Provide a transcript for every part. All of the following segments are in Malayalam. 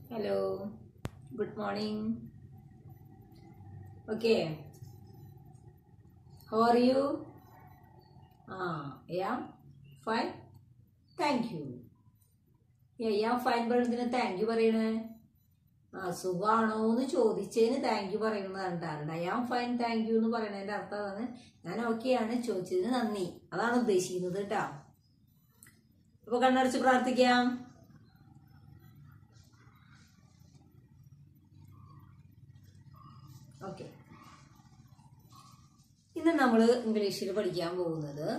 Hello, good morning. Okay, how are you? Yeah, fine. Thank you. Yeah, fine. പറഞ്ഞതിന് താങ്ക് യു പറയണേ. സുഖാണോ എന്ന് ചോദിച്ചതിന് താങ്ക് യു പറയുന്നതാണ്. I am fine thank you എന്ന് പറയുന്നതിന്റെ അർത്ഥം അതാണ്. ഞാൻ ഓക്കെയാണ്, ചോദിച്ചതിന് നന്ദി, അതാണ് ഉദ്ദേശിക്കുന്നത് കേട്ടോ. അപ്പൊ കണ്ണടച്ച് പ്രാർത്ഥിക്കാം. ഓക്കെ, ഇന്ന് നമ്മൾ ഇംഗ്ലീഷിൽ പഠിക്കാൻ പോകുന്നത്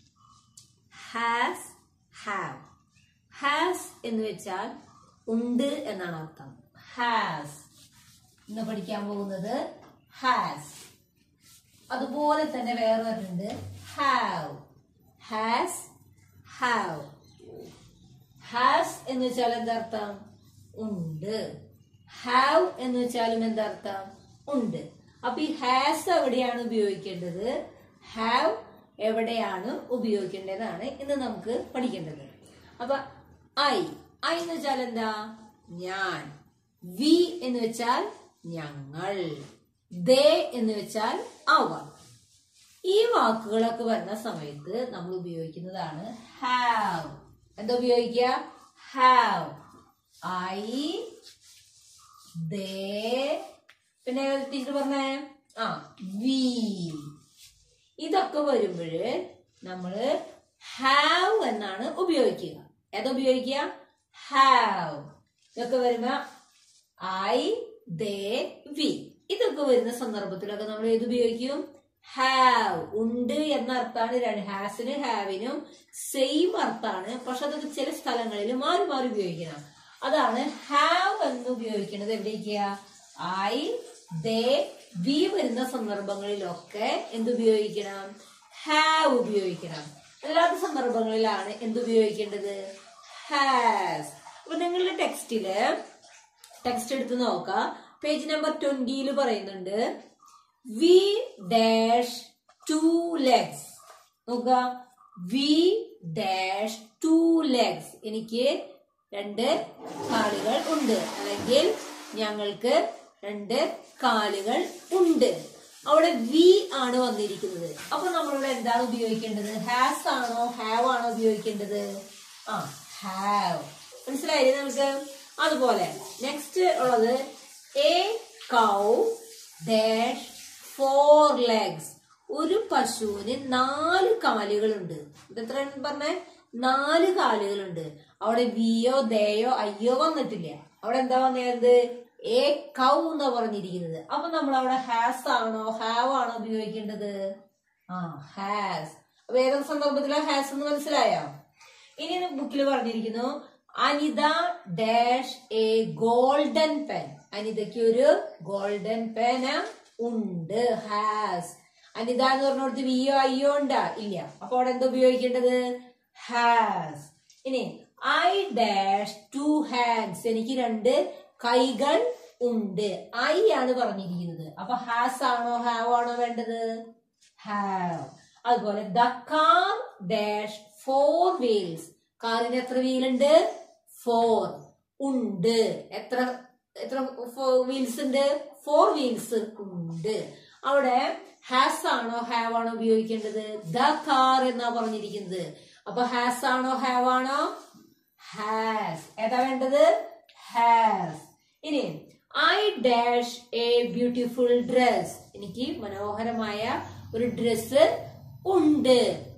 ഹാസ്, ഹാവ്. ഹാസ് എന്ന് വെച്ചാൽ ഉണ്ട് എന്നാണ് അർത്ഥം. ഹാസ് ഇന്ന് പഠിക്കാൻ പോകുന്നത് ഹാസ്. അതുപോലെ തന്നെ വേറെ വരുന്നുണ്ട് ഹാവ്. Has, have. ഹാസ് എന്ന് വെച്ചാൽ എന്താർത്ഥം? ഉണ്ട്. ഹാവ് എന്ന് വെച്ചാലും എന്താർത്ഥം? ഉണ്ട്. അപ്പൊ ഈ ഹാസ് എവിടെയാണ് ഉപയോഗിക്കേണ്ടത്, ഹാവ് എവിടെയാണ് ഉപയോഗിക്കേണ്ടതാണ് ഇന്ന് നമുക്ക് പഠിക്കേണ്ടത്. അപ്പൊ ഐ എന്ന് വെച്ചാൽ എന്താ? ഞാൻ. വി എന്ന് വെച്ചാൽ ഞങ്ങൾ. ദേ എന്ന് വെച്ചാൽ അവർ. ഈ വാക്കുകളൊക്കെ വരുന്ന സമയത്ത് നമ്മൾ ഉപയോഗിക്കുന്നതാണ് ഹാവ്. എന്താ ഉപയോഗിക്കുക? ഹാവ്. ഐ, ദേ, പിന്നെ ടീച്ചർ പറഞ്ഞേ വി. ഇതൊക്കെ വരുമ്പോഴ് നമ്മള് ഹാവ് എന്നാണ് ഉപയോഗിക്കുക. ഏതാ ഉപയോഗിക്കുക? ഹാവ്. ഇതൊക്കെ വരുമ്പോ ഐ, ദേ, വി. ഇതൊക്കെ വരുന്ന സന്ദർഭത്തിലൊക്കെ നമ്മൾ ഏത് ഉപയോഗിക്കും? ഹാവ്. ഉണ്ട് എന്ന അർത്ഥാണ്. ഹാസിനും ഹാവിനും സെയിം അർത്ഥാണ്. പക്ഷെ അതൊക്കെ ചില സ്ഥലങ്ങളിൽ മാറി മാറി ഉപയോഗിക്കണം. അതാണ് ഹാവ് എന്ന് ഉപയോഗിക്കുന്നത്. എവിടേക്കാ? ഐ, ദേ, വി വരുന്ന സന്ദർഭങ്ങളിലൊക്കെ എന്തുപയോഗിക്കണം? ഹാവ് ഉപയോഗിക്കണം. അല്ലാത്ത സന്ദർഭങ്ങളിലാണ് എന്തുപയോഗിക്കേണ്ടത്? ഹാസ്. അപ്പൊ നിങ്ങളുടെ ടെക്സ്റ്റ് എടുത്ത് നോക്കാം. പേജ് നമ്പർ 20 പറയുന്നുണ്ട് വി ഡാഷ് 2 legs. നോക്കുക, വി ഡാഷ് 2 legs. എനിക്ക് 2 കാലുകൾ ഉണ്ട്, അല്ലെങ്കിൽ ഞങ്ങൾക്ക് 2 കാലുകൾ ഉണ്ട്. അവിടെ വി ആണ് വന്നിരിക്കുന്നത്. അപ്പൊ നമ്മളിവിടെ എന്താണ് ഉപയോഗിക്കേണ്ടത്? ഹാസ് ആണോ ഹാവ് ആണോ ഉപയോഗിക്കേണ്ടത്? ഹാവ്. മനസ്സിലായില്ലേ നമുക്ക്? അതുപോലെ നെക്സ്റ്റ് ഉള്ളത് എ കൗ ഡാഷ് 4 legs. ഒരു പശുവിന് 4 കാലുകളുണ്ട്. ഇതെത്ര പറഞ്ഞേ? 4 കാലുകളുണ്ട്. അവിടെ വിയോ ദേയോ അയ്യോ വന്നിട്ടില്ല. അവിടെ എന്താ വന്നത്? എ കൗ എന്നാ പറഞ്ഞിരിക്കുന്നത്. അപ്പൊ നമ്മൾ അവിടെ ഹാസ് ആണോ ഹാവ് ആണോ ഉപയോഗിക്കേണ്ടത്? ഹാസ്. അപ്പൊ ഏതൊക്കെ സന്ദർഭത്തിലാ ഹാസ് എന്ന് മനസ്സിലായോ? ഇനി ബുക്കിൽ പറഞ്ഞിരിക്കുന്നു Anitha dash a golden pen. അനിതയ്ക്ക് ഒരു ഗോൾഡൻ പെൻ ഉണ്ട്. ഹാസ്. അനിത എന്ന് പറഞ്ഞോടത്ത് വിയോ അയ്യോ ഉണ്ടാ? ഇല്ല. അപ്പൊ അവിടെ എന്താ ഉപയോഗിക്കേണ്ടത്? ഹാസ്. ഇനി ഐ ഡാഷ് 2 hands. എനിക്ക് 2 കൈകൾ ഉണ്ട്. ഐ ആണ് പറഞ്ഞിരിക്കുന്നത്. അപ്പൊ ഹാസ് ആണോ ഹാവ് ആണോ വേണ്ടത്? ഹാവ്. അതുപോലെ ദ കാർ ഡാഷ് 4 wheels. കാറിന് എത്ര വീലുണ്ട്? 4 ഉണ്ട്. എത്ര വീൽസ് ഉണ്ട്? 4 വീൽസ് ഉണ്ട്. അവിടെ ഹാസ് ആണോ ഹാവ് ആണോ ഉപയോഗിക്കേണ്ടത്? ദ കാർ എന്നാ പറഞ്ഞിരിക്കുന്നത്. അപ്പൊ ഹാസ് ആണോ ഹാവ് ആണോ? ഹാസ്. ഏതാ വേണ്ടത്? ഹാസ്. ഇനി I dash a beautiful dress. എനിക്ക് മനോഹരമായ ഒരു ഡ്രസ് ഉണ്ട്.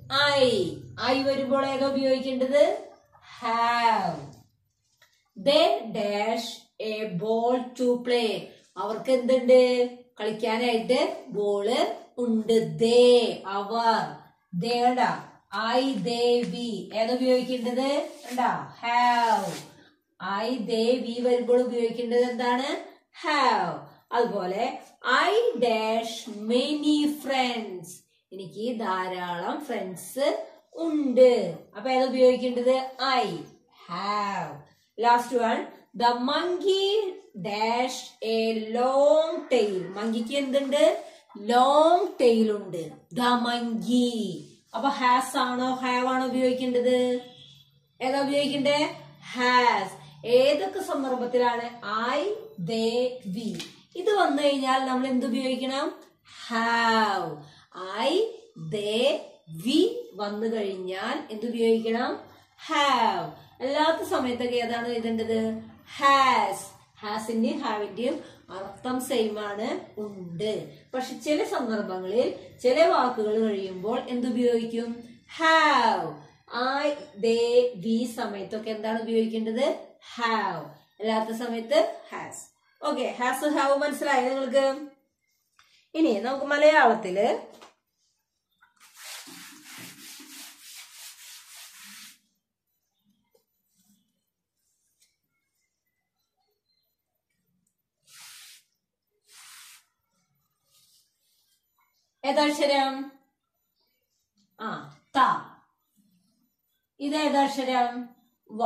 ഐ വരുമ്പോൾ ഏതാ ഉപയോഗിക്കേണ്ടത്? Have. They dash a ball to play. അവർക്ക് എന്തുണ്ട്? കളിക്കാനായിട്ട് ബോള് ഉണ്ട്. ദേ അവർ. ദേടാ ഐ ദേ വി. ഏതാ ഉപയോഗിക്കേണ്ടത്? ഹാവ്. ഐ ദേ വി വരുമ്പോൾ ഉപയോഗിക്കേണ്ടത് എന്താണ്? ഹാവ്. അതുപോലെ ഐ ഡാഷ് മെനി ഫ്രണ്ട്സ്. എനിക്ക് ധാരാളം ഫ്രണ്ട്സ് ഉണ്ട്. അപ്പൊ ഏതാ ഉപയോഗിക്കേണ്ടത്? I. Have. Last one the monkey dash a long tail. മങ്കിക്ക് എന്തുണ്ട്? ലോങ് ടെയിൽ ഉണ്ട്. The monkey. അപ്പൊ ഹാസ് ആണോ ഹാവ് ആണോ ഉപയോഗിക്കേണ്ടത്? ഏതാ ഉപയോഗിക്കണ്ടേ? ഹാസ്. ഏതൊക്കെ സന്ദർഭത്തിലാണ് ഐ ദേ വി ഇത് വന്നു കഴിഞ്ഞാൽ നമ്മൾ എന്ത് ഉപയോഗിക്കണം? ഹാവ്. ഐ ദേ വി വന്നു കഴിഞ്ഞാൽ എന്തുപയോഗിക്കണം? ഹാവ്. അല്ലാത്ത സമയത്തൊക്കെ ഏതാണ് എഴുതേണ്ടത്? ഹാസ്. ഹാസിന്റെയും ഹാവിന്റെയും അർത്ഥം സെയിം ആണ്, ഉണ്ട്. പക്ഷെ ചില സന്ദർഭങ്ങളിൽ ചില വാക്കുകൾ കഴിയുമ്പോൾ എന്തുപയോഗിക്കും? ഹാവ്. ഐ ദേ വി സമയത്തൊക്കെ എന്താണ് ഉപയോഗിക്കേണ്ടത്? ഹാവ്. അല്ലാത്ത സമയത്ത് ഹാസ്. ഓക്കെ, ഹാസ് ഹാവ് മനസ്സിലായോ നിങ്ങൾക്ക്? ഇനി നമുക്ക് മലയാളത്തില് ഏതക്ഷരം? ത. ഇതേതക്ഷരം? വ.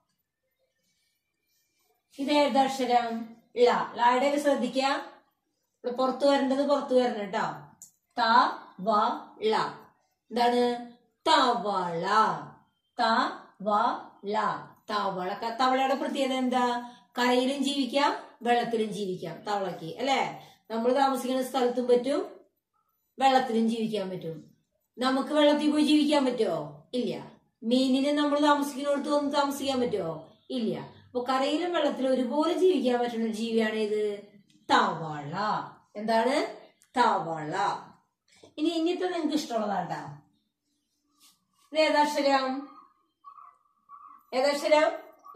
ഇതേതക്ഷരം? ല. ലായുടെ ശ്രദ്ധിക്കുക, പുറത്തു വരേണ്ടത് പുറത്തു വരണം കേട്ടോ. ത വ ള. എന്താണ്? തവള. ത വ ള. തവള. തവളയുടെ പ്രത്യേകത എന്താ? കരയിലും ജീവിക്കാം, വെള്ളത്തിലും ജീവിക്കാം തവളക്ക്, അല്ലെ? നമ്മൾ താമസിക്കുന്ന സ്ഥലത്തും പറ്റും, വെള്ളത്തിലും ജീവിക്കാൻ പറ്റും. നമുക്ക് വെള്ളത്തിൽ പോയി ജീവിക്കാൻ പറ്റുമോ? ഇല്ല. മീനിന് നമ്മൾ താമസിക്കുന്നിടത്ത് വന്ന് താമസിക്കാൻ പറ്റുമോ? ഇല്ല. അപ്പൊ കരയിലും വെള്ളത്തിലും ഒരുപോലെ ജീവിക്കാൻ പറ്റുന്ന ഒരു ജീവിയാണ് ഇത് തവള. എന്താണ്? തവള. ഇനിത്തെ നിങ്ങൾക്ക് ഇഷ്ടമുള്ളതാട്ടാ. ഇത് ഏതക്ഷരം? ഏതക്ഷരം? പ.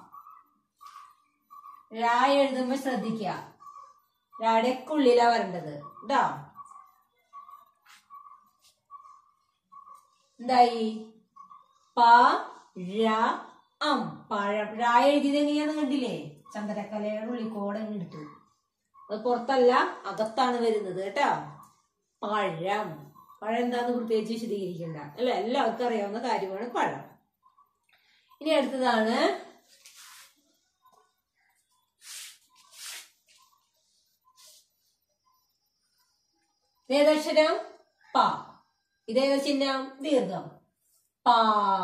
രാ എഴുതുമ്പോ ശ്രദ്ധിക്കുക, രാടേക്ക് ഉള്ളിലാ വരേണ്ടത് കേട്ടോ. എന്തായി? പ ര അം. പഴം. രാ എഴുതിയത് എങ്ങനെയാന്ന് കണ്ടില്ലേ? ചന്ദ്രക്കലയുടെ ഉള്ളിക്കോടെ എടുത്തു. അത് പുറത്തല്ല, അകത്താണ് വരുന്നത് കേട്ടോ. പഴം. പഴം എന്താന്ന് പ്രത്യേകിച്ച് വിശദീകരിക്കണ്ട, അല്ലെ? എല്ലാവർക്കും അറിയാവുന്ന കാര്യമാണ് പഴം. ഇനി അടുത്തതാണ് ഏതക്ഷരം? പ. ഇതേത ചിഹ്നം? ദീർഘം. പാ.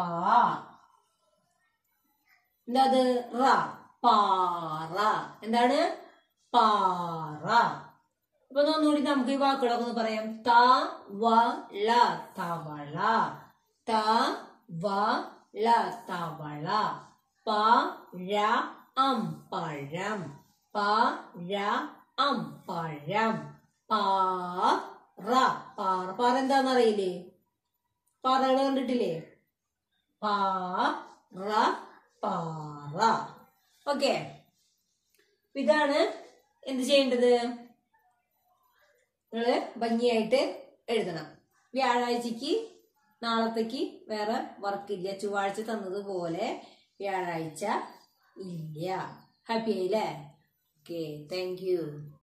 എന്താ? റ. പാറ. എന്താണ്? പാറ. അപ്പൊ ഒന്നുകൂടി നമുക്ക് ഈ വാക്കുകളൊക്കെ ഒന്ന് പറയാം. ത വ ള. തവള. ത വ ള. തവള. പ ര അം. പഴം. പ ര അം. പഴം. പാറ. പാറ. പാറ എന്താന്നറിയില്ലേ? പാറകൾ കണ്ടിട്ടില്ലേ? പാറ. പാറ. ഓക്കെ, ഇതാണ് എന്ത് ചെയ്യേണ്ടത്? നിങ്ങള് ഭംഗിയായിട്ട് എഴുതണം. വ്യാഴാഴ്ചക്ക് നാളത്തേക്ക് വേറെ വർക്കില്ല. ചൊവ്വാഴ്ച തന്നതുപോലെ വ്യാഴാഴ്ച ഇല്ല. ഹാപ്പി ആയില്ലേ? Okay, thank U.